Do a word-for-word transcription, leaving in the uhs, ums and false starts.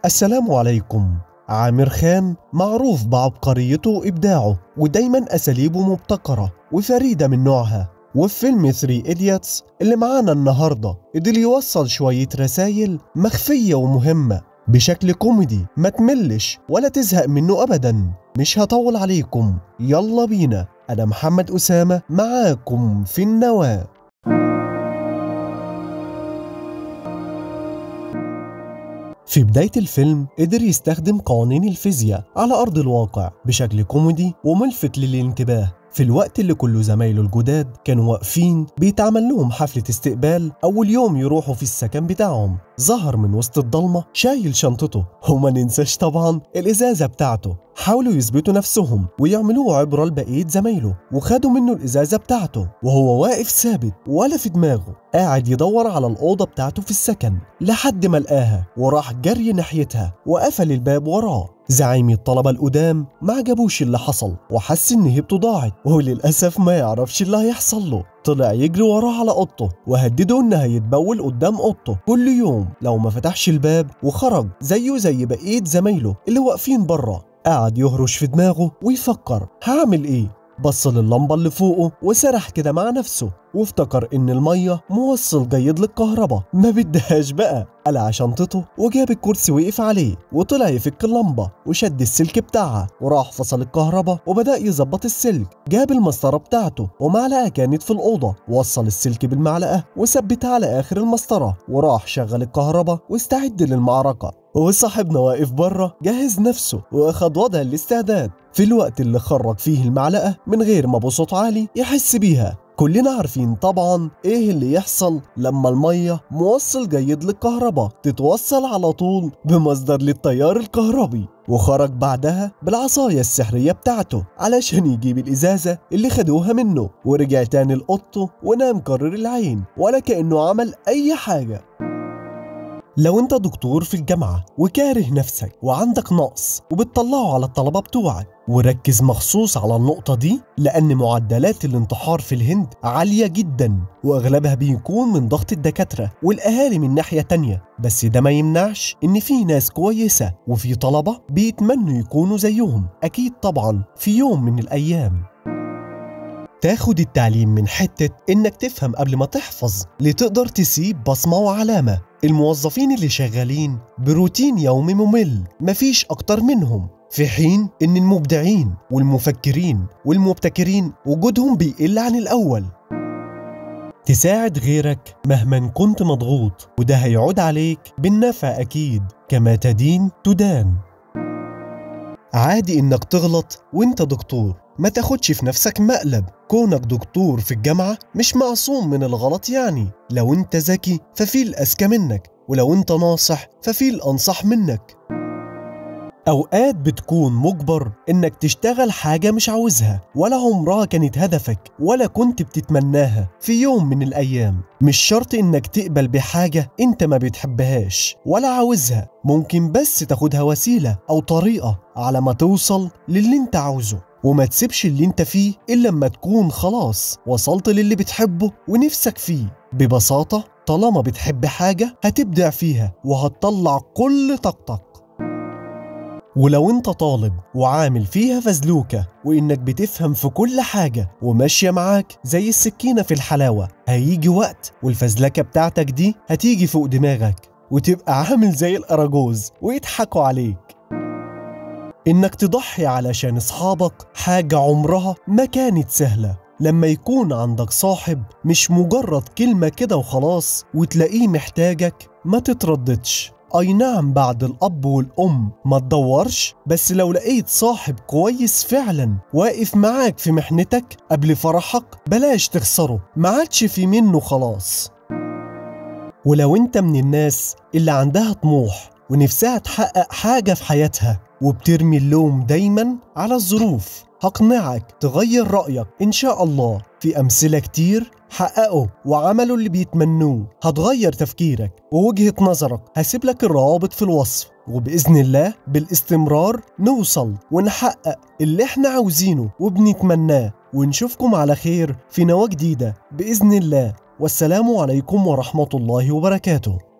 السلام عليكم. عامر خان معروف بعبقريته وإبداعه، ودايما أساليبه مبتكرة وفريدة من نوعها. وفي فيلم ثري إيديوتس اللي معانا النهاردة قدر يوصل شوية رسايل مخفية ومهمة بشكل كوميدي ما تملش ولا تزهق منه أبدا. مش هطول عليكم، يلا بينا. أنا محمد أسامة معاكم في النواة. في بداية الفيلم قدر يستخدم قوانين الفيزياء على أرض الواقع بشكل كوميدي وملفت للانتباه، في الوقت اللي كل زمايله الجداد كانوا واقفين بيتعمل لهم حفلة استقبال أول يوم يروحوا في السكن بتاعهم. ظهر من وسط الضلمة شايل شنطته، وما ننساش طبعا الإزازة بتاعته. حاولوا يثبتوا نفسهم ويعملوه عبرة لبقية زمايله، وخدوا منه الإزازة بتاعته وهو واقف ثابت ولا في دماغه، قاعد يدور على الأوضة بتاعته في السكن لحد ما لقاها وراح جري ناحيتها وقفل الباب وراه. زعيم الطلبة القدام ما عجبوش اللي حصل وحس ان هيبته ضاعت، وللأسف ما يعرفش اللي هيحصل له. طلع يجري وراه على اوضته وهدده انه هيتبول قدام اوضته كل يوم لو ما فتحش الباب، وخرج زيه زي بقية زمايله اللي واقفين بره. قعد يهرش في دماغه ويفكر هعمل ايه. بص لللمبة اللي فوقه وسرح كده مع نفسه، وافتكر ان المية موصل جيد للكهرباء ما بدهاش بقى. قلع شنطته وجاب الكرسي وقف عليه وطلع يفك اللمبة وشد السلك بتاعها وراح فصل الكهرباء وبدأ يظبط السلك. جاب المسطرة بتاعته ومعلقة كانت في الأوضة، وصل السلك بالمعلقة وثبتها على آخر المسطرة وراح شغل الكهرباء واستعد للمعركة. وصاحبنا واقف بره جهز نفسه واخد وضع الاستعداد في الوقت اللي خرج فيه المعلقة من غير ما بصوت عالي يحس بيها. كلنا عارفين طبعا ايه اللي يحصل لما المية موصل جيد للكهرباء تتوصل على طول بمصدر للتيار الكهربي. وخرج بعدها بالعصاية السحرية بتاعته علشان يجيب الإزازة اللي خدوها منه، ورجع تاني لأوضته ونام قرر العين ولا كأنه عمل أي حاجة. لو انت دكتور في الجامعة وكاره نفسك وعندك نقص وبتطلعه على الطلبة بتوعك، وركز مخصوص على النقطة دي لأن معدلات الانتحار في الهند عالية جدا، وأغلبها بيكون من ضغط الدكاترة والأهالي من ناحية تانية. بس ده ما يمنعش إن في ناس كويسة وفي طلبة بيتمنوا يكونوا زيهم أكيد طبعا في يوم من الأيام. تاخد التعليم من حتة إنك تفهم قبل ما تحفظ لتقدر تسيب بصمة وعلامة. الموظفين اللي شغالين بروتين يومي ممل مفيش أكتر منهم، في حين إن المبدعين والمفكرين والمبتكرين وجودهم بيقل عن الأول. تساعد غيرك مهما كنت مضغوط، وده هيعود عليك بالنفع أكيد. كما تدين تدان. عادي إنك تغلط وإنت دكتور، ما تاخدش في نفسك مقلب. كونك دكتور في الجامعة مش معصوم من الغلط، يعني لو انت ذكي ففي الأذكى منك، ولو انت ناصح ففي الأنصح منك. أوقات بتكون مجبر إنك تشتغل حاجة مش عاوزها ولا عمرها كانت هدفك ولا كنت بتتمناها في يوم من الأيام. مش شرط إنك تقبل بحاجة إنت ما بتحبهاش ولا عاوزها، ممكن بس تاخدها وسيلة أو طريقة على ما توصل للي إنت عاوزه. وما تسيبش اللي إنت فيه إلا لما تكون خلاص وصلت للي بتحبه ونفسك فيه. ببساطة طالما بتحب حاجة هتبدع فيها وهتطلع كل طاقتك. ولو انت طالب وعامل فيها فزلوكة وانك بتفهم في كل حاجة وماشية معاك زي السكينة في الحلاوة، هيجي وقت والفزلكة بتاعتك دي هتيجي فوق دماغك وتبقى عامل زي الأراجوز ويضحكوا عليك. انك تضحي علشان اصحابك حاجة عمرها ما كانت سهلة. لما يكون عندك صاحب مش مجرد كلمة كده وخلاص وتلاقيه محتاجك ما تترددش. اي نعم بعد الاب والام ما تدورش، بس لو لقيت صاحب كويس فعلا واقف معاك في محنتك قبل فرحك بلاش تخسره، ما عادش في منه خلاص. ولو انت من الناس اللي عندها طموح ونفسها تحقق حاجة في حياتها وبترمي اللوم دايما على الظروف، هقنعك تغير رأيك إن شاء الله. في أمثلة كتير حققوا وعملوا اللي بيتمنوه. هتغير تفكيرك ووجهة نظرك. هسيب لك الروابط في الوصف، وبإذن الله بالاستمرار نوصل ونحقق اللي احنا عاوزينه وبنتمناه. ونشوفكم على خير في نواة جديدة بإذن الله. والسلام عليكم ورحمة الله وبركاته.